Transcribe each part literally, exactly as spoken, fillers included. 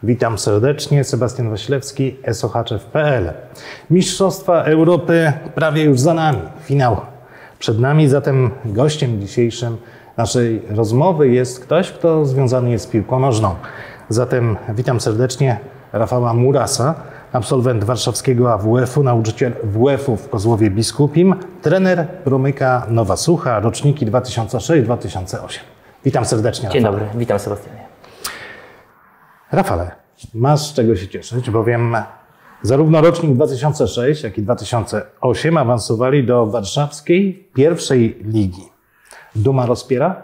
Witam serdecznie, Sebastian Wasilewski, sochaczew kropka p l. Mistrzostwa Europy prawie już za nami, finał przed nami, zatem gościem dzisiejszym naszej rozmowy jest ktoś, kto związany jest z piłką nożną. Zatem witam serdecznie Rafała Murasa, absolwent warszawskiego A W F-u, nauczyciel W F-u w Kozłowie Biskupim, trener Promyka Nowa Sucha, roczniki dwa tysiące sześć dwa tysiące osiem. Witam serdecznie, Rafał. Dzień dobry, witam Sebastianie. Rafale, masz z czego się cieszyć, bowiem zarówno rocznik dwa tysiące sześć, jak i dwa tysiące osiem awansowali do warszawskiej pierwszej ligi. Duma rozpiera?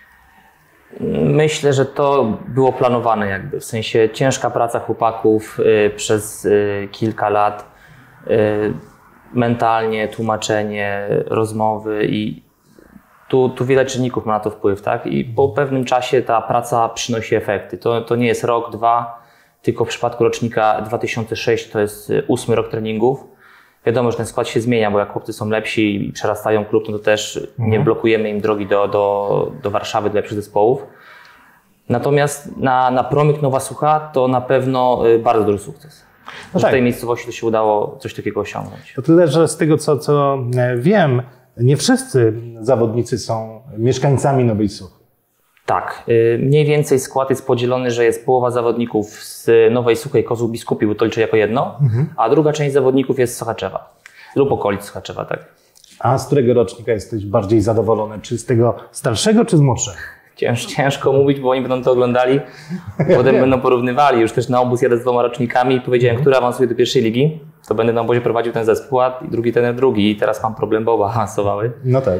Myślę, że to było planowane jakby, w sensie ciężka praca chłopaków y, przez y, kilka lat, y, mentalnie, tłumaczenie, rozmowy i tu, tu wiele czynników ma na to wpływ, tak? I po pewnym czasie ta praca przynosi efekty. To, to nie jest rok, dwa, tylko w przypadku rocznika dwa tysiące sześć to jest ósmy rok treningów. Wiadomo, że ten skład się zmienia, bo jak chłopcy są lepsi i przerastają klub, no to też mhm. nie blokujemy im drogi do, do, do Warszawy, do lepszych zespołów. Natomiast na, na Promyk Nowa Sucha to na pewno bardzo duży sukces. No tak. W tej miejscowości to się udało coś takiego osiągnąć. To tyle, że z tego co, co wiem, nie wszyscy zawodnicy są mieszkańcami Nowej Suchy. Tak. Mniej więcej skład jest podzielony, że jest połowa zawodników z Nowej Suchy i Kozłów Biskupim, bo to liczę jako jedno, mhm. a druga część zawodników jest z Sochaczewa lub okolic Sochaczewa, tak. A z którego rocznika jesteś bardziej zadowolony? Czy z tego starszego, czy z młodszego? Cięż, ciężko mówić, bo oni będą to oglądali, potem będą porównywali. Już też na obóz jadę z dwoma rocznikami i powiedziałem, który awansuje do pierwszej ligi, to będę na obozie prowadził ten zespół, a drugi ten drugi. I teraz mam problem, bo oba awansowały. No tak.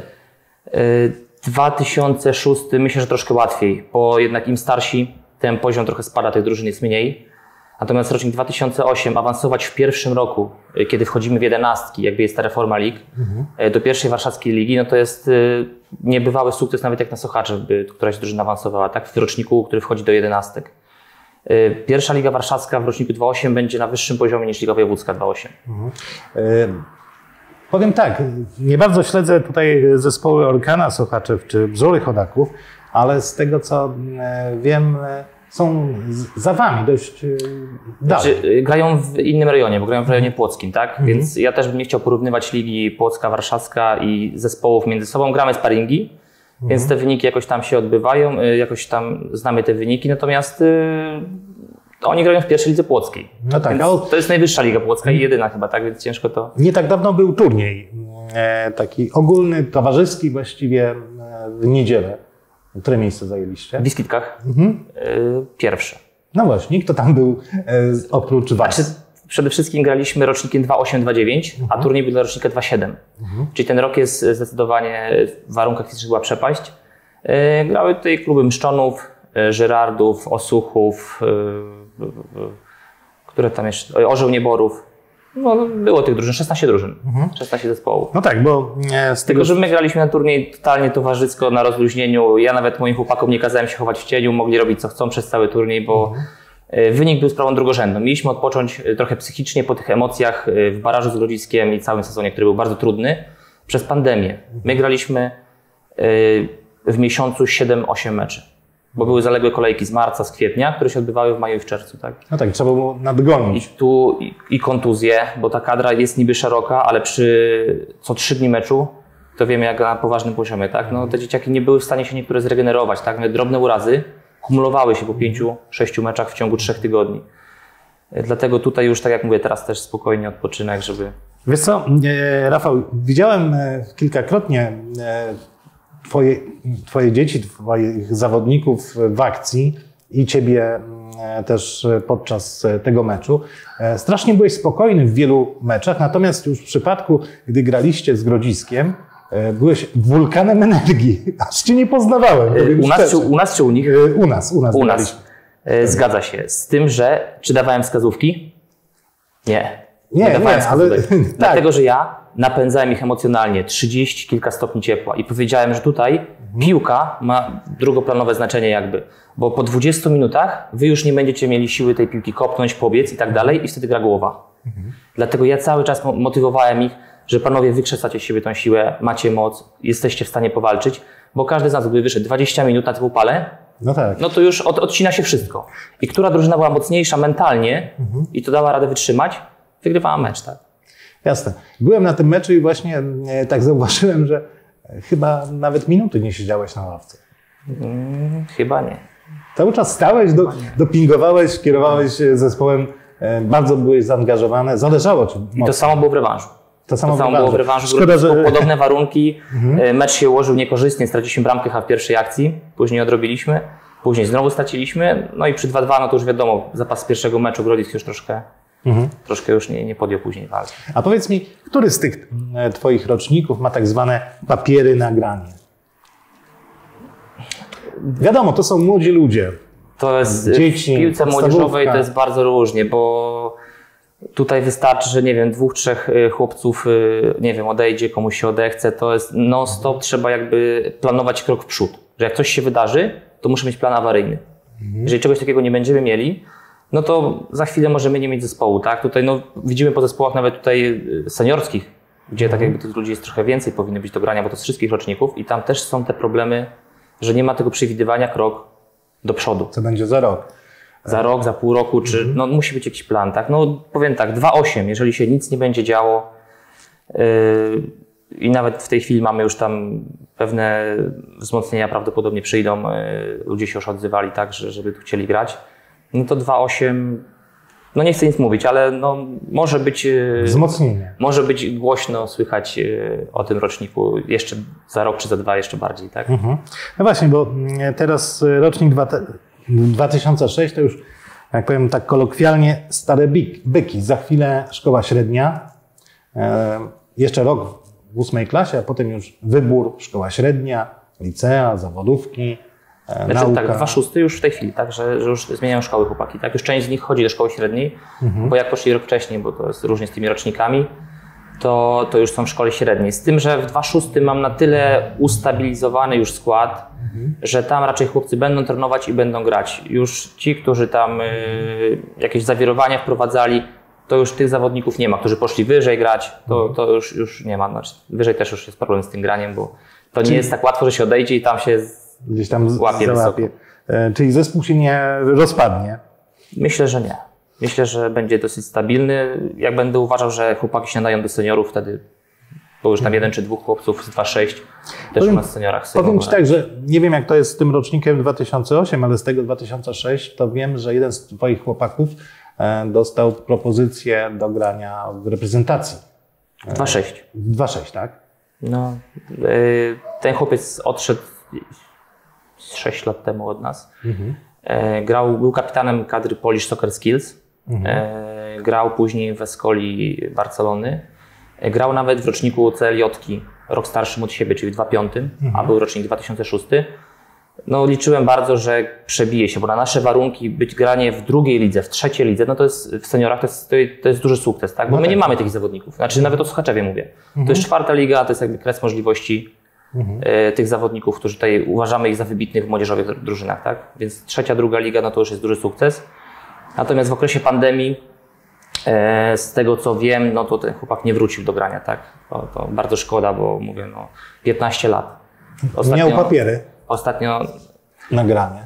dwa tysiące szósty myślę, że troszkę łatwiej, bo jednak im starsi, ten poziom trochę spada, tych drużyn jest mniej. Natomiast rocznik dwa tysiące osiem awansować w pierwszym roku, kiedy wchodzimy w jedenastki, jakby jest ta reforma lig, mhm. do pierwszej warszawskiej ligi, no to jest niebywały sukces, nawet jak na Sochaczew, by któraś drużyna awansowała, tak? W roczniku, który wchodzi do jedenastek. Pierwsza Liga Warszawska w roczniku dwa osiem będzie na wyższym poziomie niż Liga Wojewódzka dwa osiem. Mhm. Y Powiem tak, nie bardzo śledzę tutaj zespoły Orkana Sochaczew czy Bzory Chodaków, ale z tego co wiem, są za wami dość dalej. Znaczy, grają w innym rejonie, bo grają w rejonie płockim, tak? Mhm. Więc ja też bym nie chciał porównywać ligi Płocka, Warszawska i zespołów między sobą. Gramy sparingi, mhm. więc te wyniki jakoś tam się odbywają, jakoś tam znamy te wyniki, natomiast yy, oni grają w pierwszej lidze płockiej. No tak, ale to jest najwyższa liga płocka i jedyna chyba, tak? Więc ciężko to... Nie tak dawno był turniej, taki ogólny, towarzyski właściwie w niedzielę. Które miejsce zajęliście? W Biskitkach. Mhm. Pierwsze. No właśnie, kto tam był oprócz was? Znaczy, przede wszystkim graliśmy rocznikiem dwa osiem dwa dziewięć, mhm. a turniej był dla rocznika dwa siedem. Mhm. Czyli ten rok jest zdecydowanie, w warunkach fizycznych była przepaść. Grały tutaj kluby Mszczonów, Żyrardów, Osuchów, które tam jeszcze, Orzeł Nieborów. No, było tych drużyn, szesnaście drużyn, mhm. szesnaście zespołów. No tak, bo z tego, Tylko, że my graliśmy na turniej totalnie towarzysko, na rozluźnieniu. Ja nawet moim chłopakom nie kazałem się chować w cieniu, mogli robić co chcą przez cały turniej, bo mhm. wynik był sprawą drugorzędną. Mieliśmy odpocząć trochę psychicznie po tych emocjach w barażu z Grodziskiem i całym sezonie, który był bardzo trudny, przez pandemię. My graliśmy w miesiącu siedem osiem meczy. Bo były zaległe kolejki z marca, z kwietnia, które się odbywały w maju i w czerwcu, tak? No tak, trzeba było nadgonić. I tu i, i kontuzje, bo ta kadra jest niby szeroka, ale przy co trzy dni meczu, to wiemy jak na poważnym poziomie, tak? No te dzieciaki nie były w stanie się niektóre zregenerować, tak? Nawet drobne urazy kumulowały się po pięciu, sześciu meczach w ciągu trzech tygodni. Dlatego tutaj już, tak jak mówię, teraz też spokojnie odpoczynek, żeby... Wiesz co, Rafał, widziałem kilkakrotnie Twoje, twoje dzieci, Twoich zawodników w akcji i Ciebie też podczas tego meczu. Strasznie byłeś spokojny w wielu meczach, natomiast już w przypadku, gdy graliście z Grodziskiem, byłeś wulkanem energii. Aż Cię nie poznawałem. U nas, czy, u nas czy u nich? U nas, u nas. U nas. Zgadza się. Z tym, że czy dawałem wskazówki? Nie. Nie, nie, nie ale... Dlatego, tak. że ja napędzałem ich emocjonalnie, trzydzieści kilka stopni ciepła i powiedziałem, że tutaj mhm. piłka ma drugoplanowe znaczenie jakby, bo po dwudziestu minutach wy już nie będziecie mieli siły tej piłki kopnąć, pobiec i tak dalej i wtedy gra głowa. Mhm. Dlatego ja cały czas motywowałem ich, że panowie wykrzesacie z siebie tą siłę, macie moc, jesteście w stanie powalczyć, bo każdy z nas, gdyby wyszedł dwadzieścia minut na tym upale, No tak. no to już od, odcina się wszystko. I która drużyna była mocniejsza mentalnie mhm. i to dała radę wytrzymać, wygrywała mecz, tak? Jasne. Byłem na tym meczu i właśnie e, tak zauważyłem, że chyba nawet minuty nie siedziałeś na ławce. Hmm, chyba nie. Cały czas stałeś, do, dopingowałeś, kierowałeś zespołem, e, bardzo byłeś zaangażowany, zależało ci. I to samo było w rewanżu. To samo, to samo było w rewanżu. Szkoda, że... Podobne warunki. Mhm. Mecz się ułożył niekorzystnie, straciliśmy bramkę chyba w pierwszej akcji, później odrobiliśmy, później znowu straciliśmy, no i przy dwa dwa, no to już wiadomo, zapas pierwszego meczu Grodzisk już troszkę, mhm. troszkę już nie, nie podjął później walki. A powiedz mi, który z tych twoich roczników ma tak zwane papiery na granie? Wiadomo, to są młodzi ludzie. To jest dzieci, w piłce młodzieżowej to jest bardzo różnie, bo tutaj wystarczy, że nie wiem, dwóch, trzech chłopców, nie wiem, odejdzie, komuś się odechce, to jest non stop, trzeba jakby planować krok w przód. Że jak coś się wydarzy, to muszę mieć plan awaryjny. Mhm. Jeżeli czegoś takiego nie będziemy mieli, no to za chwilę możemy nie mieć zespołu, tak? Tutaj no, widzimy po zespołach nawet tutaj seniorskich, gdzie mhm. tak jakby tych ludzi jest trochę więcej, powinno być do grania, bo to z wszystkich roczników i tam też są te problemy, że nie ma tego przewidywania krok do przodu. Co będzie za rok? Za rok, za pół roku, czy mm-hmm. no musi być jakiś plan, tak? No powiem tak, dwa osiem, jeżeli się nic nie będzie działo yy, i nawet w tej chwili mamy już tam pewne wzmocnienia prawdopodobnie przyjdą, yy, ludzie się już odzywali tak, że, żeby tu chcieli grać, no to dwa osiem, no nie chcę nic mówić, ale no może być yy, wzmocnienie. Może być głośno słychać yy, o tym roczniku jeszcze za rok czy za dwa jeszcze bardziej, tak? Mm-hmm. No właśnie, bo teraz rocznik dwa dwa tysiące szósty to już, jak powiem tak kolokwialnie, stare byki. Za chwilę szkoła średnia, e, jeszcze rok w ósmej klasie, a potem już wybór, szkoła średnia, licea, zawodówki, e, znaczy, nauka. Tak, dwa szósty już w tej chwili, tak, że, że już zmieniają szkoły chłopaki. Tak? Już część z nich chodzi do szkoły średniej, mhm. bo jak poszli rok wcześniej, bo to jest różnie z tymi rocznikami, to, to już są w szkole średniej. Z tym, że w dwa szósty mam na tyle ustabilizowany już skład, mhm. że tam raczej chłopcy będą trenować i będą grać. Już ci, którzy tam y, jakieś zawirowania wprowadzali, to już tych zawodników nie ma, którzy poszli wyżej grać, to, to już, już nie ma. Znaczy, wyżej też już jest problem z tym graniem, bo to nie Czyli... jest tak łatwo, że się odejdzie i tam się gdzieś tam łapie załapie. wysoko. E, czyli zespół się nie rozpadnie? Myślę, że nie. Myślę, że będzie dosyć stabilny. Jak będę uważał, że chłopaki się nadają do seniorów, wtedy bo już tam jeden czy dwóch chłopców z dwa sześć też powiem, u nas w seniorach. Powiem Ci tak, że nie wiem jak to jest z tym rocznikiem dwa tysiące osiem, ale z tego dwa tysiące sześć to wiem, że jeden z Twoich chłopaków dostał propozycję do grania w reprezentacji. dwa sześć. dwa sześć, tak? No, ten chłopiec odszedł sześć lat temu od nas. Mhm. Grał, był kapitanem kadry Polish Soccer Skills. Mhm. Grał później w Escoli Barcelony. Grał nawet w roczniku C L J-ki, rok starszym od siebie, czyli w dwa tysiące piątym, mhm. a był rocznik dwa tysiące szósty. No liczyłem bardzo, że przebije się, bo na nasze warunki być granie w drugiej lidze, w trzeciej lidze, no to jest w seniorach to jest, to jest duży sukces, tak? Bo no my tak. nie mamy takich zawodników. Znaczy mhm. nawet o Sochaczewie mówię. Mhm. To jest czwarta liga, to jest jakby kres możliwości mhm. y, tych zawodników, którzy tutaj uważamy ich za wybitnych w młodzieżowych drużynach, tak? Więc trzecia, druga liga, no to już jest duży sukces. Natomiast w okresie pandemii, y, z tego co wiem, no to ten chłopak nie wrócił do grania, tak? To, to bardzo szkoda, bo mówię, no piętnaście lat. Ostatnio, miał papiery. Ostatnio nagranie.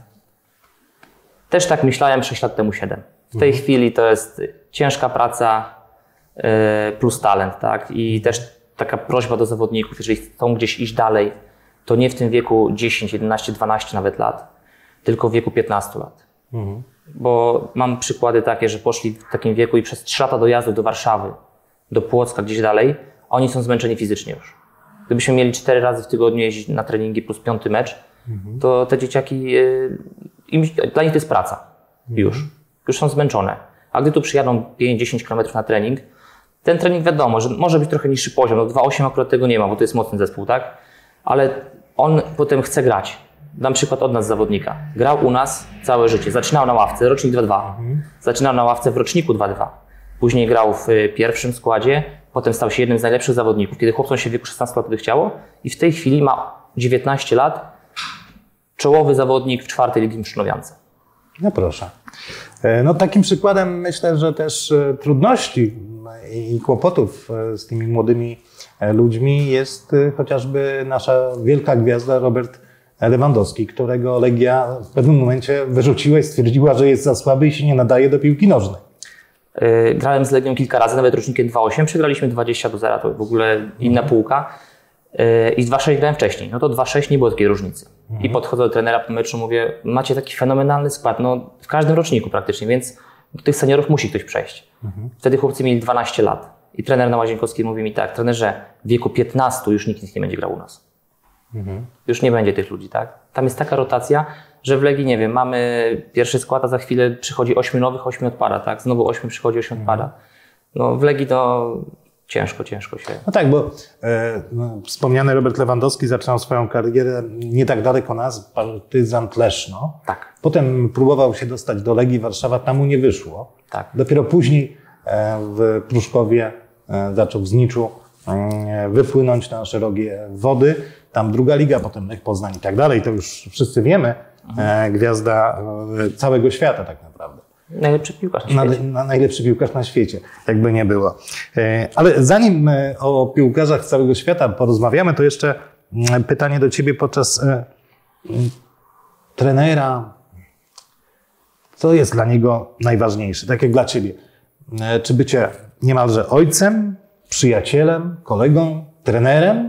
Też tak myślałem sześć lat temu, siedem. W tej mhm. chwili to jest ciężka praca yy, plus talent, tak? I też taka prośba do zawodników, jeżeli chcą gdzieś iść dalej, to nie w tym wieku dziesięć, jedenaście, dwanaście nawet lat, tylko w wieku piętnastu lat. Mhm. Bo mam przykłady takie, że poszli w takim wieku i przez trzy lata dojazdu do Warszawy, do Płocka, gdzieś dalej, oni są zmęczeni fizycznie już. Gdybyśmy mieli cztery razy w tygodniu jeździć na treningi plus piąty mecz, mhm. to te dzieciaki, im, dla nich to jest praca. Mhm. Już. Już są zmęczone. A gdy tu przyjadą pięć dziesięć kilometrów na trening, ten trening wiadomo, że może być trochę niższy poziom. No dwa osiem akurat tego nie ma, bo to jest mocny zespół, tak? Ale on potem chce grać. Dam przykład od nas zawodnika. Grał u nas całe życie. Zaczynał na ławce, rocznik dwa dwa. Mhm. Zaczynał na ławce w roczniku dwa dwa. Później grał w pierwszym składzie, potem stał się jednym z najlepszych zawodników, kiedy chłopcom się w wieku szesnastu lat by chciało i w tej chwili ma dziewiętnaście lat, czołowy zawodnik w czwartej ligi Msznowiance. No proszę. No takim przykładem myślę, że też trudności i kłopotów z tymi młodymi ludźmi jest chociażby nasza wielka gwiazda Robert Lewandowski, którego Legia w pewnym momencie wyrzuciła i stwierdziła, że jest za słaby i się nie nadaje do piłki nożnej. Yy, grałem z Legią kilka razy, nawet rocznikiem dwa osiem, przegraliśmy dwadzieścia do zera, to w ogóle inna mhm. półka. Yy, I z dwa sześć grałem wcześniej, no to dwa sześć nie było takiej różnicy. Mhm. I podchodzę do trenera po meczu, mówię, macie taki fenomenalny skład, no w każdym roczniku praktycznie, więc do tych seniorów musi ktoś przejść. Mhm. Wtedy chłopcy mieli dwanaście lat. I trener na Łazienkowskiej mówi mi tak, trenerze, w wieku piętnastu już nikt nie będzie grał u nas. Mhm. Już nie będzie tych ludzi, tak? Tam jest taka rotacja, że w Legii, nie wiem, mamy pierwszy skład, a za chwilę przychodzi ośmiu nowych, ośmiu odpada, tak? Znowu ośmiu przychodzi, ośmiu odpada. Mhm. No w Legii to ciężko, ciężko się... No tak, bo e, no, wspomniany Robert Lewandowski zaczął swoją karierę nie tak daleko nas, Partyzant Leszno. Tak. Potem próbował się dostać do Legii Warszawa, tam mu nie wyszło. Tak. Dopiero później e, w Pruszkowie e, zaczął w Zniczu e, wypłynąć na szerokie wody. Tam druga liga, potem Lech Poznań i tak dalej. To już wszyscy wiemy. E, gwiazda e, całego świata tak naprawdę. Najlepszy piłkarz na świecie. Na, na najlepszy piłkarz na świecie, jakby nie było. E, ale zanim e, o piłkarzach z całego świata porozmawiamy, to jeszcze e, pytanie do Ciebie podczas e, trenera. Co jest dla niego najważniejsze, tak jak dla Ciebie? E, czy bycie niemalże ojcem, przyjacielem, kolegą, trenerem?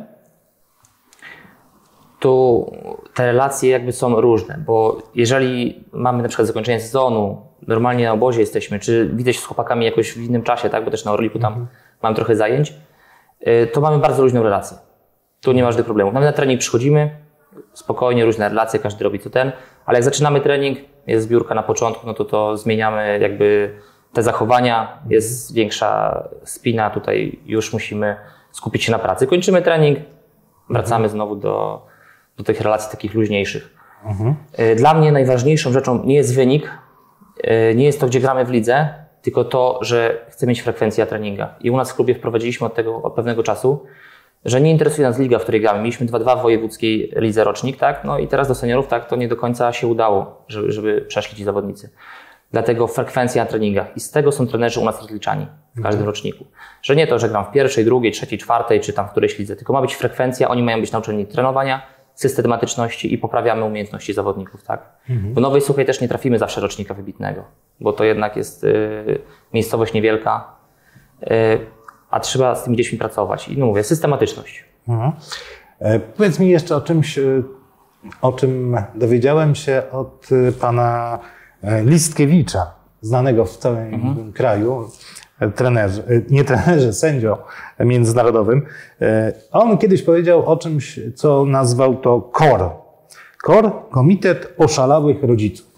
Tu te relacje jakby są różne, bo jeżeli mamy na przykład zakończenie sezonu, normalnie na obozie jesteśmy, czy widzę się z chłopakami jakoś w innym czasie, tak, bo też na Orliku tam mhm. mam trochę zajęć, to mamy bardzo luźną relację. Tu nie ma żadnych problemów. Nawet na trening przychodzimy, spokojnie, różne relacje, każdy robi co ten, ale jak zaczynamy trening, jest zbiórka na początku, no to to zmieniamy jakby te zachowania, jest większa spina, tutaj już musimy skupić się na pracy. Kończymy trening, wracamy mhm. znowu do, do tych relacji takich luźniejszych. Mhm. Dla mnie najważniejszą rzeczą nie jest wynik, nie jest to, gdzie gramy w lidze, tylko to, że chcę mieć frekwencję treninga. I u nas w klubie wprowadziliśmy od tego od pewnego czasu, że nie interesuje nas liga, w której gramy. Mieliśmy dwa dwa w wojewódzkiej lidze rocznik, tak? No i teraz do seniorów tak to nie do końca się udało, żeby, żeby przeszli ci zawodnicy. Dlatego frekwencja na treningach. I z tego są trenerzy u nas rozliczani w każdym roczniku. Że nie to, że gram w pierwszej, drugiej, trzeciej, czwartej, czy tam w którejś lidze, tylko ma być frekwencja, oni mają być nauczeni trenowania, systematyczności i poprawiamy umiejętności zawodników, tak? Mhm. W Nowej Suchej też nie trafimy zawsze rocznika wybitnego, bo to jednak jest y, miejscowość niewielka, y, a trzeba z tymi dziećmi pracować. I no mówię, systematyczność. Mhm. E, powiedz mi jeszcze o czymś, o czym dowiedziałem się od pana Listkiewicza, znanego w całym mhm. kraju, trenerze, nie trenerze, sędzią międzynarodowym. On kiedyś powiedział o czymś, co nazwał to K O R. K O R, Komitet Oszalałych Rodziców.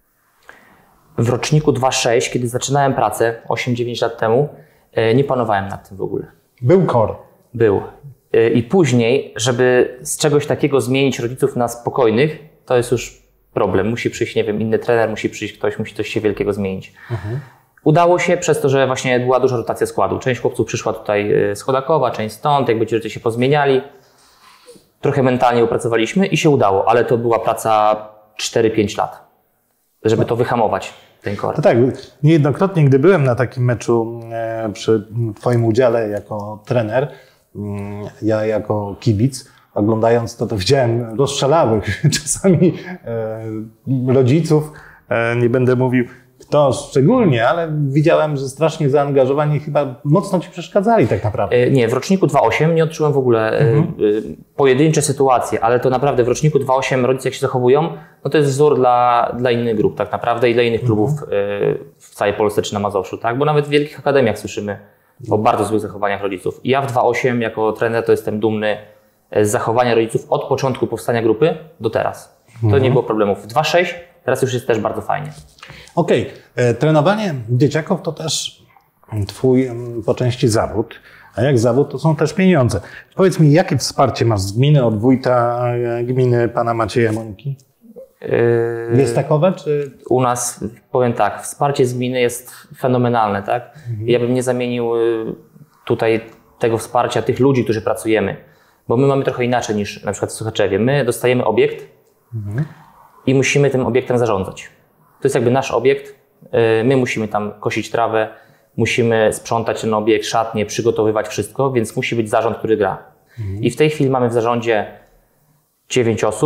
W roczniku dwa sześć, kiedy zaczynałem pracę osiem dziewięć lat temu, nie panowałem nad tym w ogóle. Był K O R. Był. I później, żeby z czegoś takiego zmienić rodziców na spokojnych, to jest już problem. Musi przyjść, nie wiem, inny trener, musi przyjść ktoś, musi coś się wielkiego zmienić. Mhm. Udało się przez to, że właśnie była duża rotacja składu. Część chłopców przyszła tutaj z Chodakowa, część stąd, jakby ci ludzie się pozmieniali. Trochę mentalnie opracowaliśmy i się udało, ale to była praca cztery pięć lat, żeby to wyhamować, ten K O R. To tak, niejednokrotnie, gdy byłem na takim meczu e, przy Twoim udziale jako trener, mm, ja jako kibic, oglądając to, to widziałem rozszalałych czasami e, rodziców, e, nie będę mówił kto szczególnie, ale widziałem, że strasznie zaangażowani, chyba mocno Ci przeszkadzali tak naprawdę. Nie, w roczniku dwa osiem nie odczułem w ogóle mhm. pojedyncze sytuacje, ale to naprawdę w roczniku dwa osiem rodzice jak się zachowują, no to jest wzór dla, dla innych grup tak naprawdę i dla innych klubów mhm. w całej Polsce czy na Mazowszu, tak? Bo nawet w wielkich akademiach słyszymy o bardzo złych zachowaniach rodziców. I ja w dwa osiem jako trener to jestem dumny z zachowania rodziców od początku powstania grupy do teraz. To mhm. nie było problemów. W dwa sześć teraz już jest też bardzo fajnie. Okej. Okay. Trenowanie dzieciaków to też Twój po części zawód, a jak zawód to są też pieniądze. Powiedz mi, jakie wsparcie masz z gminy, od wójta gminy pana Macieja Moniki? Yy... Jest takowe, czy? U nas, powiem tak, wsparcie z gminy jest fenomenalne, tak? Mhm. Ja bym nie zamienił tutaj tego wsparcia tych ludzi, którzy pracujemy, bo my mamy trochę inaczej niż na przykład w Sochaczewie. My dostajemy obiekt mhm. i musimy tym obiektem zarządzać. To jest jakby nasz obiekt, my musimy tam kosić trawę, musimy sprzątać ten obiekt, szatnie, przygotowywać wszystko, więc musi być zarząd, który gra. Mhm. I w tej chwili mamy w zarządzie dziewięć osób,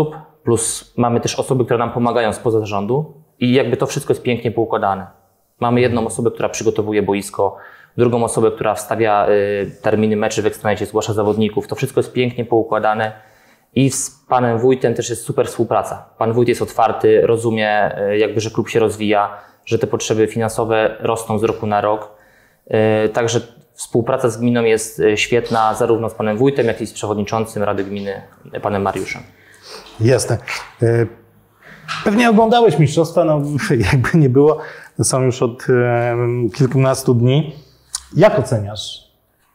plus mamy też osoby, które nam pomagają spoza zarządu i jakby to wszystko jest pięknie poukładane. Mamy jedną osobę, która przygotowuje boisko, drugą osobę, która wstawia y, terminy meczy w Ekstranecie, zgłasza zawodników. To wszystko jest pięknie poukładane i z panem wójtem też jest super współpraca. Pan wójt jest otwarty, rozumie y, jakby, że klub się rozwija, że te potrzeby finansowe rosną z roku na rok. Y, także współpraca z gminą jest świetna, zarówno z panem wójtem, jak i z przewodniczącym Rady Gminy, panem Mariuszem. Jasne. Pewnie oglądałeś mistrzostwa, no jakby nie było, są już od kilkunastu dni. Jak oceniasz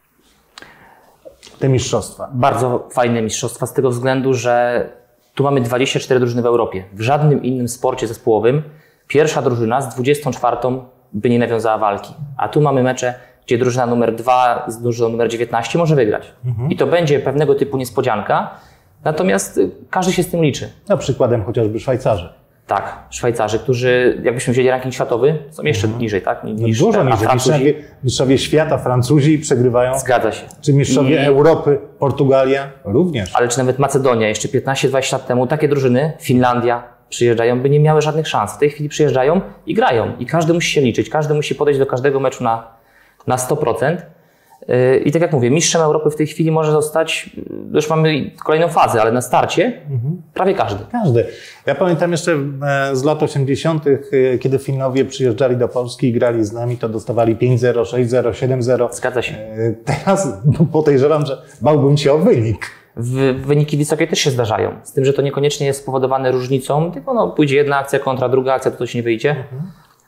te mistrzostwa? Bardzo fajne mistrzostwa z tego względu, że tu mamy dwadzieścia cztery drużyny w Europie. W żadnym innym sporcie zespołowym pierwsza drużyna z dwudziestą czwartą by nie nawiązała walki. A tu mamy mecze, gdzie drużyna numer dwa z drużyną numer dziewiętnaście może wygrać. Mhm. I to będzie pewnego typu niespodzianka, natomiast każdy się z tym liczy. No przykładem chociażby Szwajcarzy. Tak, Szwajcarzy, którzy, jakbyśmy wzięli ranking światowy, są jeszcze mhm. niżej, tak? Niż no dużo ten, niżej. Mistrzowie, mistrzowie świata, Francuzi przegrywają. Zgadza się. Czy mistrzowie I... Europy, Portugalia również. Ale czy nawet Macedonia, jeszcze piętnaście dwadzieścia lat temu, takie drużyny, Finlandia, przyjeżdżają, by nie miały żadnych szans. W tej chwili przyjeżdżają i grają. I każdy musi się liczyć, każdy musi podejść do każdego meczu na, na sto procent. I tak jak mówię, mistrzem Europy w tej chwili może zostać, już mamy kolejną fazę, ale na starcie mhm. prawie każdy. Każdy. Ja pamiętam jeszcze z lat osiemdziesiątych, kiedy Finowie przyjeżdżali do Polski i grali z nami, to dostawali pięć zero, sześć zero, siedem zero. Zgadza się. Teraz podejrzewam, że bałbym się o wynik. W, wyniki wysokie też się zdarzają, z tym, że to niekoniecznie jest spowodowane różnicą, tylko no, pójdzie jedna akcja kontra druga akcja, to coś nie wyjdzie. Mhm.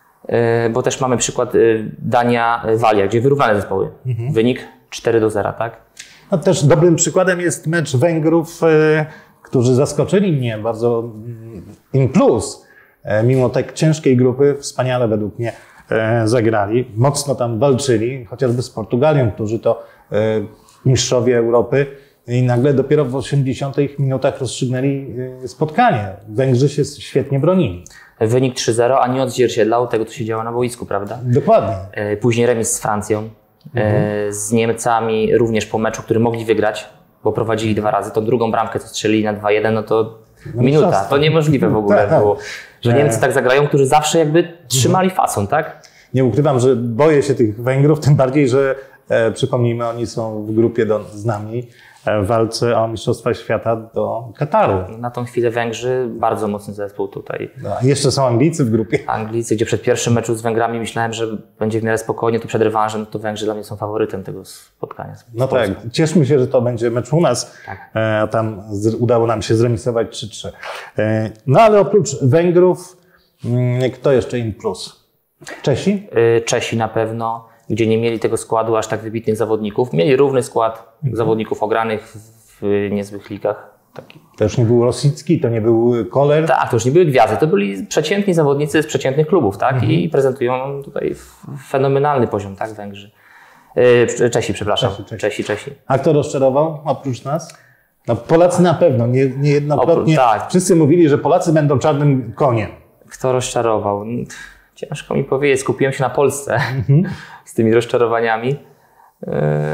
Bo też mamy przykład Dania-Walia, gdzie wyrównane zespoły. Mhm. Wynik cztery do zera, tak? No też dobrym przykładem jest mecz Węgrów, którzy zaskoczyli mnie bardzo in plus. Mimo tak ciężkiej grupy, wspaniale według mnie zagrali. Mocno tam walczyli, chociażby z Portugalią, którzy to mistrzowie Europy. I nagle dopiero w osiemdziesiątych minutach rozstrzygnęli spotkanie. Węgrzy się świetnie bronili. Wynik trzy zero, a nie odzwierciedlał tego, co się działo na boisku, prawda? Dokładnie. Później remis z Francją, mhm. z Niemcami również po meczu, który mogli wygrać, bo prowadzili dwa razy. Tą drugą bramkę, co strzelili na dwa jeden, no to no minuta. Czas. To niemożliwe w ogóle tak. było, że Niemcy tak zagrają, którzy zawsze jakby trzymali fason, tak? Nie ukrywam, że boję się tych Węgrów, tym bardziej, że e, przypomnijmy, oni są w grupie do, z nami. W walce o Mistrzostwa Świata do Kataru. Na tą chwilę Węgrzy, bardzo mocny zespół tutaj. No, jeszcze są Anglicy w grupie. Anglicy, gdzie przed pierwszym meczu z Węgrami myślałem, że będzie w miarę spokojnie, to przed rewanżem, to Węgrzy dla mnie są faworytem tego spotkania. No tak, cieszmy się, że to będzie mecz u nas. Tak. E, tam z, udało nam się zremisować trzy trzy. E, no ale oprócz Węgrów, m, kto jeszcze in plus? Czesi? E, Czesi na pewno. Gdzie nie mieli tego składu aż tak wybitnych zawodników. Mieli równy skład mhm. zawodników ogranych w, w niezłych ligach. Taki. To już nie był Rosicki, to nie był Koller? Tak, to już nie były gwiazdy, to byli przeciętni zawodnicy z przeciętnych klubów, tak? Mhm. I prezentują tutaj fenomenalny poziom, tak, Węgrzy. Yy, Czesi, przepraszam. Czesi, Czesi. Czesi, Czesi. A kto rozczarował oprócz nas? No, Polacy na pewno, nie, niejednokrotnie. Tak. Wszyscy mówili, że Polacy będą czarnym koniem. Kto rozczarował? Ciężko mi powiedzieć, skupiłem się na Polsce mm-hmm. z tymi rozczarowaniami. Yy,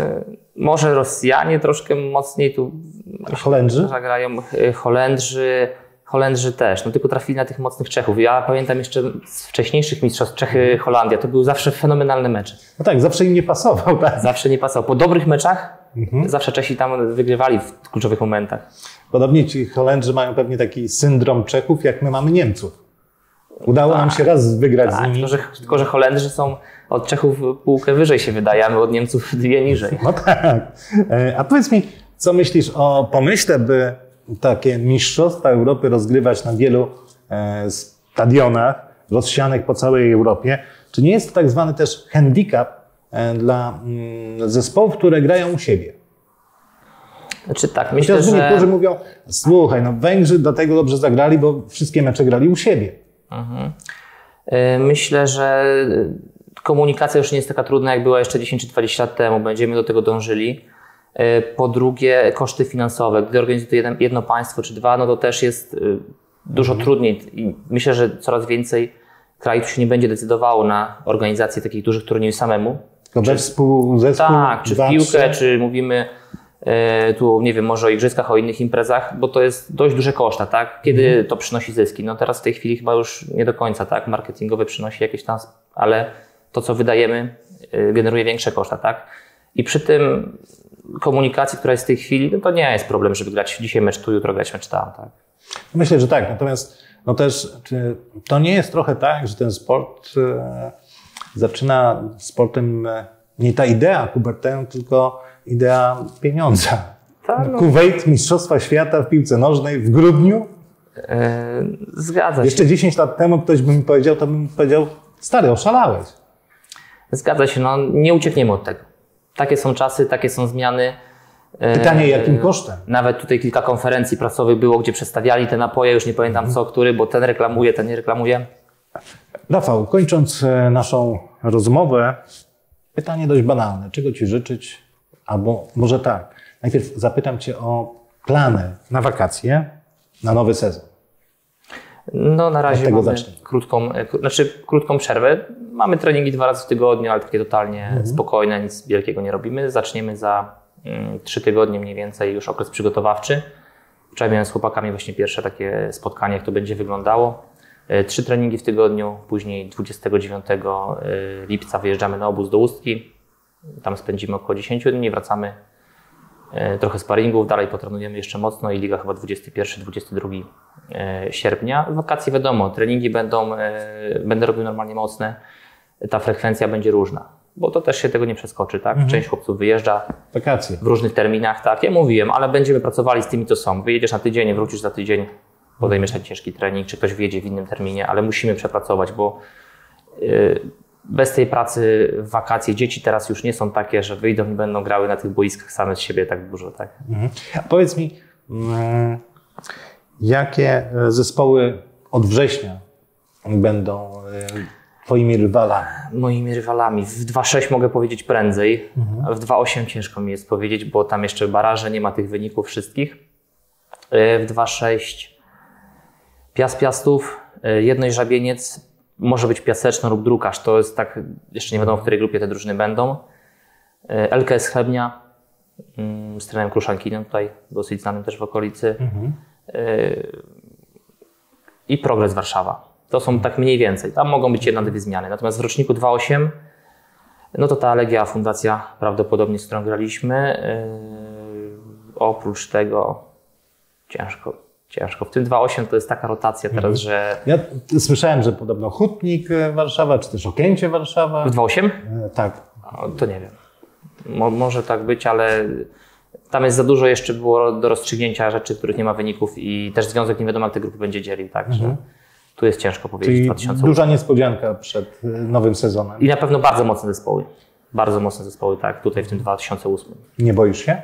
może Rosjanie troszkę mocniej tu Holendrzy? zagrają. Holendrzy, Holendrzy też, no tylko trafili na tych mocnych Czechów. Ja pamiętam jeszcze z wcześniejszych mistrzostw Czechy-Holandia, to był zawsze fenomenalny mecz. No tak, zawsze im nie pasował. Tak? Zawsze nie pasował. Po dobrych meczach mm-hmm. zawsze Czesi tam wygrywali w kluczowych momentach. Podobnie ci Holendrzy mają pewnie taki syndrom Czechów, jak my mamy Niemców. Udało tak, nam się raz wygrać tak, z nimi. Tylko że, tylko, że Holendrzy są od Czechów półkę wyżej się wydaje, a my od Niemców dwie niżej. No tak. A powiedz mi, co myślisz o pomyśle, by takie mistrzostwa Europy rozgrywać na wielu e, stadionach rozsianych po całej Europie? Czy nie jest to tak zwany też handicap e, dla mm, zespołów, które grają u siebie? Znaczy tak, myślę, Chociaż że... niektórzy mówią, słuchaj, no Węgrzy dlatego dobrze zagrali, bo wszystkie mecze grali u siebie. Mhm. Myślę, że komunikacja już nie jest taka trudna, jak była jeszcze dziesięć czy dwadzieścia lat temu. Będziemy do tego dążyli. Po drugie, koszty finansowe. Gdy organizuje jedno państwo czy dwa, no to też jest dużo mhm. trudniej. I myślę, że coraz więcej krajów się nie będzie decydowało na organizację takich dużych turniejów samemu. Tylko we współzespół, tak, czy w piłkę, czy mówimy Tu nie wiem, może o igrzyskach, o innych imprezach, bo to jest dość duże koszta, tak? Kiedy mhm. to przynosi zyski? No teraz w tej chwili chyba już nie do końca, tak? Marketingowe przynosi jakieś tam, ale to, co wydajemy, generuje większe koszta, tak? I przy tym komunikacji, która jest w tej chwili, no to nie jest problem, żeby grać dzisiaj mecz tu, jutro grać mecz tam, tak? Myślę, że tak. Natomiast no też, czy to nie jest trochę tak, że ten sport e, zaczyna sportem e, nie ta idea Coubertin, tylko idea pieniądza. Tak, no. Kuwait, Mistrzostwa Świata w piłce nożnej w grudniu? E, zgadza się. Jeszcze dziesięć lat temu ktoś by mi powiedział, to bym powiedział, stary, oszalałeś. Zgadza się, no nie uciekniemy od tego. Takie są czasy, takie są zmiany. Pytanie, jakim kosztem? Nawet tutaj kilka konferencji prasowych było, gdzie przedstawiali te napoje, już nie pamiętam mhm. co, który, bo ten reklamuje, ten nie reklamuje. Rafał, kończąc naszą rozmowę, pytanie dość banalne. Czego Ci życzyć? Albo może tak, najpierw zapytam Cię o plany na wakacje, na nowy sezon. No na razie mamy krótką, znaczy krótką przerwę. Mamy treningi dwa razy w tygodniu, ale takie totalnie mhm. spokojne, nic wielkiego nie robimy. Zaczniemy za mm, trzy tygodnie mniej więcej już okres przygotowawczy. Wczoraj miałem z chłopakami właśnie pierwsze takie spotkanie, jak to będzie wyglądało. Trzy treningi w tygodniu, później dwudziestego dziewiątego lipca wyjeżdżamy na obóz do Ustki. Tam spędzimy około dziesięć dni, wracamy trochę sparingów, dalej potrenujemy jeszcze mocno i liga chyba dwudziestego pierwszego dwudziestego drugiego sierpnia. Wakacje wiadomo, treningi będą, będę robił normalnie mocne, ta frekwencja będzie różna, bo to też się tego nie przeskoczy, tak? Mhm. Część chłopców wyjeżdża wakacje w różnych terminach, tak? Ja mówiłem, ale będziemy pracowali z tymi, co są. Wyjedziesz na tydzień, wrócisz za tydzień, podejmiesz ten ciężki trening, czy ktoś wyjedzie w innym terminie, ale musimy przepracować, bo yy, bez tej pracy w wakacje dzieci teraz już nie są takie, że wyjdą i będą grały na tych boiskach same z siebie tak dużo, tak? Mhm. A powiedz mi, mm, jakie zespoły od września będą y, Twoimi rywalami? Moimi rywalami. W dwa sześć mogę powiedzieć prędzej, mhm. a w dwa osiem ciężko mi jest powiedzieć, bo tam jeszcze baraże, nie ma tych wyników wszystkich. W dwa sześć Piast Piastów, Jedność Żabieniec, może być Piaseczno lub Drukarz. To jest tak, jeszcze nie wiadomo, w której grupie te drużyny będą. L K S Chlebnia z trenerem Kruszankinem, tutaj dosyć znanym też w okolicy. Mhm. I Progres Warszawa. To są tak mniej więcej. Tam mogą być jedna, dwie zmiany. Natomiast w roczniku dwa osiem, no to ta Legia Fundacja prawdopodobnie, z którą graliśmy. Yy, oprócz tego ciężko, ciężko. W tym dwa osiem to jest taka rotacja teraz, mhm. że... Ja słyszałem, że podobno Hutnik Warszawa, czy też Okęcie Warszawa. W dwa osiem? Yy, tak. O, to nie wiem. Mo, może tak być, ale tam jest za dużo jeszcze było do rozstrzygnięcia rzeczy, których nie ma wyników i też związek nie wiadomo, jak te grupy będzie dzielił, tak, mhm. że tu jest ciężko powiedzieć. Czyli dwa tysiące osiem. Duża niespodzianka przed nowym sezonem. I na pewno bardzo mocne zespoły. Bardzo mocne zespoły, tak, tutaj w tym dwa tysiące ósmym. Nie boisz się?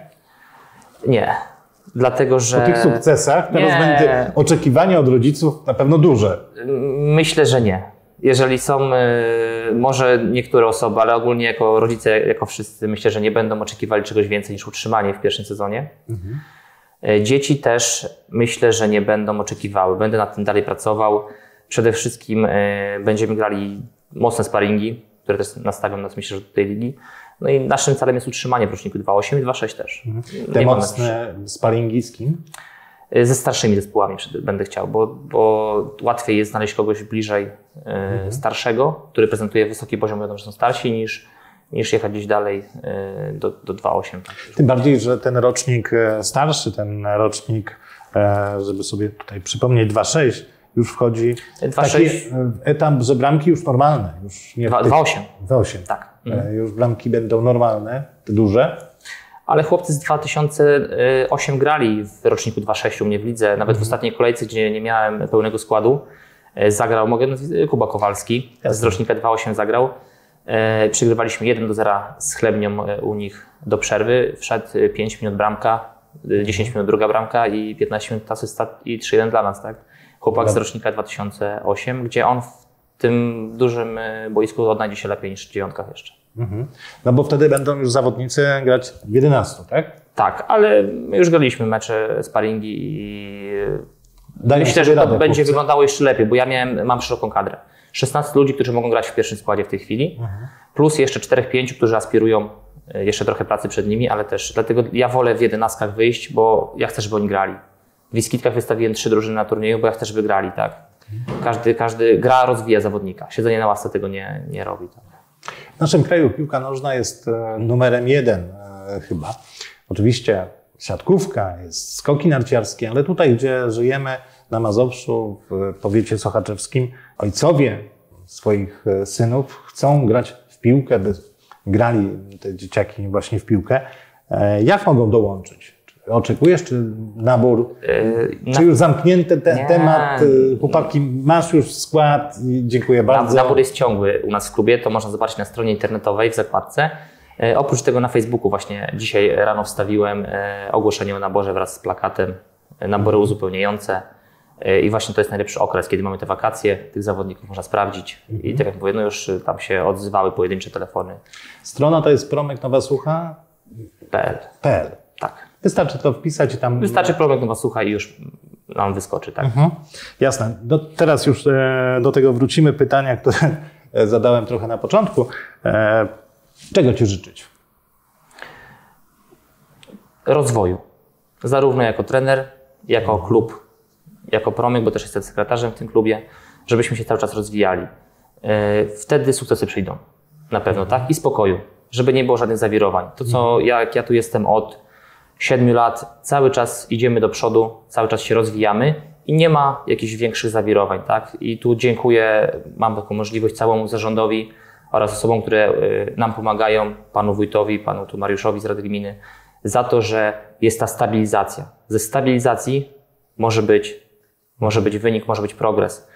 Nie, dlatego że... Po tych sukcesach teraz nie. będzie oczekiwanie od rodziców na pewno duże. Myślę, że nie. Jeżeli są, yy, może niektóre osoby, ale ogólnie jako rodzice, jako wszyscy, myślę, że nie będą oczekiwali czegoś więcej niż utrzymanie w pierwszym sezonie. Mhm. Yy, dzieci też myślę, że nie będą oczekiwały. Będę nad tym dalej pracował. Przede wszystkim yy, będziemy grali mocne sparingi, które też nastawią nas, myślę, że do tej ligi. No i naszym celem jest utrzymanie w roczniku dwa osiem i dwa sześć też. Mhm. Te mocne sparingi z kim? Ze starszymi zespołami będę chciał, bo, bo łatwiej jest znaleźć kogoś bliżej mhm. starszego, który prezentuje wysoki poziom, wiadomo, że są starsi, niż, niż jechać gdzieś dalej do, do dwa osiem. Tak. Tym bardziej, że ten rocznik starszy, ten rocznik, żeby sobie tutaj przypomnieć, dwa sześć, już wchodzi taki etap, że bramki już normalne. Już nie dwa osiem. dwa osiem. Tak. Mhm. Już bramki będą normalne, te duże. Ale chłopcy z dwa tysiące osiem grali w roczniku dwa sześć u mnie w lidze. Nawet mhm. w ostatniej kolejce, gdzie nie miałem pełnego składu, zagrał, mogę nazwać, Kuba Kowalski. Jasne. Z rocznika dwa osiem zagrał. Przegrywaliśmy jeden do zera z Chlebnią u nich do przerwy. Wszedł pięć minut bramka, dziesięć minut druga bramka i piętnaście minut asysta i trzy jeden dla nas. Tak? Chłopak z rocznika dwa tysiące osiem, gdzie on w tym dużym boisku odnajdzie się lepiej niż w dziewiątkach jeszcze. Mhm. No bo wtedy będą już zawodnicy grać w jedenastu, tak? Tak, ale my już graliśmy mecze, sparingi i Daj myślę, że to radę, będzie chłopcy. wyglądało jeszcze lepiej, bo ja miałem, mam szeroką kadrę. szesnastu ludzi, którzy mogą grać w pierwszym składzie w tej chwili, mhm. plus jeszcze czterech pięciu, którzy aspirują Jeszcze trochę pracy przed nimi, ale też dlatego ja wolę w jedenastkach wyjść, bo ja chcę, żeby oni grali. W Iskitkach wystawiłem trzy drużyny na turnieju, bo ja chcę, żeby grali, tak. Każdy, każdy gra rozwija zawodnika. Siedzenie na ławce tego nie, nie robi. Tak. W naszym kraju piłka nożna jest numerem jeden e, chyba. Oczywiście siatkówka, jest skoki narciarskie, ale tutaj, gdzie żyjemy na Mazowszu, w powiecie sochaczewskim, ojcowie swoich synów chcą grać w piłkę, by grali te dzieciaki właśnie w piłkę. E, jak mogą dołączyć? Oczekujesz, czy nabór, yy, czy już zamknięty ten nie. temat? Chłopaki, masz już skład i dziękuję bardzo. Nabór jest ciągły u nas w klubie, to można zobaczyć na stronie internetowej w zakładce. E, oprócz tego na Facebooku właśnie dzisiaj rano wstawiłem e, ogłoszenie o naborze wraz z plakatem, e, nabory uzupełniające e, i właśnie to jest najlepszy okres, kiedy mamy te wakacje, tych zawodników można sprawdzić mhm. i tak jak mówię, no już tam się odzywały pojedyncze telefony. Strona to jest Promek Nowa Sucha? .pl. .pl. Tak. Wystarczy to wpisać i tam... Wystarczy Promek Nowa Sucha i już nam wyskoczy, tak? Mhm. Jasne. Do, teraz już e, do tego wrócimy. Pytania, które zadałem trochę na początku. E, czego Ci życzyć? Rozwoju. Zarówno jako trener, jako mhm. klub, jako Promek, bo też jestem sekretarzem w tym klubie, żebyśmy się cały czas rozwijali. E, wtedy sukcesy przyjdą. Na pewno, mhm. tak? I spokoju. Żeby nie było żadnych zawirowań. To, co mhm. ja, jak ja tu jestem od siedmiu lat, cały czas idziemy do przodu, cały czas się rozwijamy i nie ma jakichś większych zawirowań, tak? I tu dziękuję, mam taką możliwość całemu zarządowi oraz osobom, które nam pomagają, panu wójtowi, panu tu Mariuszowi z Rady Gminy, za to, że jest ta stabilizacja. Ze stabilizacji może być, może być wynik, może być progres.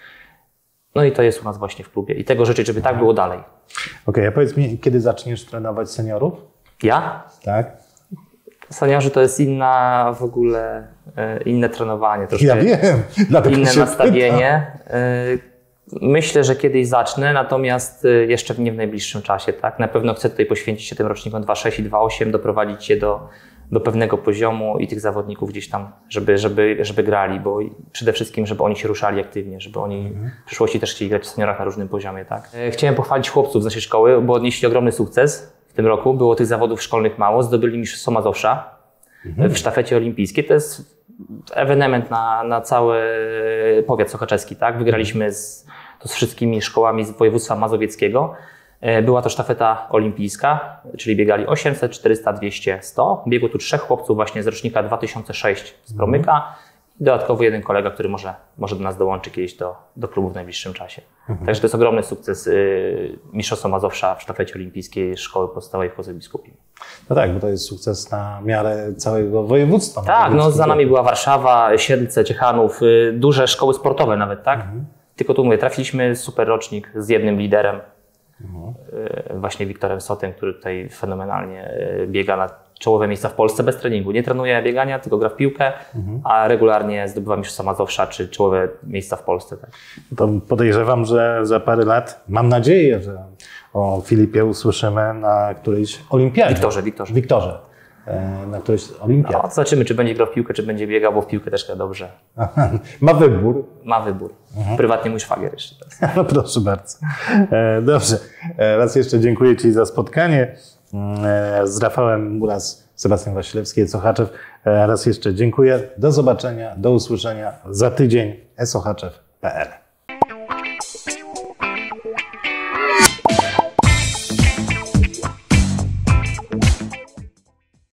No i to jest u nas właśnie w klubie i tego życzę, żeby tak było dalej. Okej, okay, a powiedz mi, kiedy zaczniesz trenować seniorów? Ja? Tak. Seniorzy to jest inna w ogóle, inne trenowanie, troszkę ja wiem, inne nastawienie. Pytam. Myślę, że kiedyś zacznę, natomiast jeszcze nie w najbliższym czasie. Tak? Na pewno chcę tutaj poświęcić się tym rocznikom dwa sześć i dwa osiem, doprowadzić je do, do pewnego poziomu i tych zawodników gdzieś tam, żeby, żeby, żeby grali, bo przede wszystkim, żeby oni się ruszali aktywnie, żeby oni mhm. w przyszłości też chcieli grać w seniorach na różnym poziomie. Tak? Chciałem pochwalić chłopców z naszej szkoły, bo odnieśli ogromny sukces. W tym roku było tych zawodów szkolnych mało, zdobyli mistrzostwo Mazowsza mhm. w sztafecie olimpijskiej. To jest ewenement na, na cały powiat sochaczeski. Tak? Wygraliśmy z, to z wszystkimi szkołami z województwa mazowieckiego. Była to sztafeta olimpijska, czyli biegali osiemset, czterysta, dwieście, sto. Biegło tu trzech chłopców właśnie z rocznika dwa tysiące szóstego z Promyka. Mhm. Dodatkowo jeden kolega, który może, może do nas dołączy kiedyś do, do klubu w najbliższym czasie. Mhm. Także to jest ogromny sukces y, Mistrzostwa Mazowsza w sztafecie olimpijskiej Szkoły Podstawowej w Kozy Biskupim. No tak, bo to jest sukces na miarę całego województwa. Tak, no za nami była Warszawa, Siedlce, Ciechanów, y, duże szkoły sportowe nawet, tak? Mhm. Tylko tu mówię, trafiliśmy super rocznik z jednym liderem, mhm. y, właśnie Wiktorem Sotem, który tutaj fenomenalnie y, biega na czołowe miejsca w Polsce bez treningu. Nie trenuje biegania, tylko gra w piłkę, mhm. a regularnie zdobywa mistrzostwa Mazowsza czy czołowe miejsca w Polsce. Tak. To podejrzewam, że za parę lat, mam nadzieję, że o Filipie usłyszymy na którejś olimpiadzie. Wiktorze, Wiktorze. Wiktorze. Na którejś olimpiadzie. No, zobaczymy, czy będzie grał w piłkę, czy będzie biegał, bo w piłkę też gra dobrze. Ma wybór. Ma wybór. Mhm. Prywatnie mój szwagier jeszcze teraz. No proszę bardzo. Dobrze. Raz jeszcze dziękuję Ci za spotkanie. Z Rafałem Muras, Sebastian Wasilewski, Sochaczew. Raz jeszcze dziękuję. Do zobaczenia, do usłyszenia za tydzień. e sochaczew kropka p l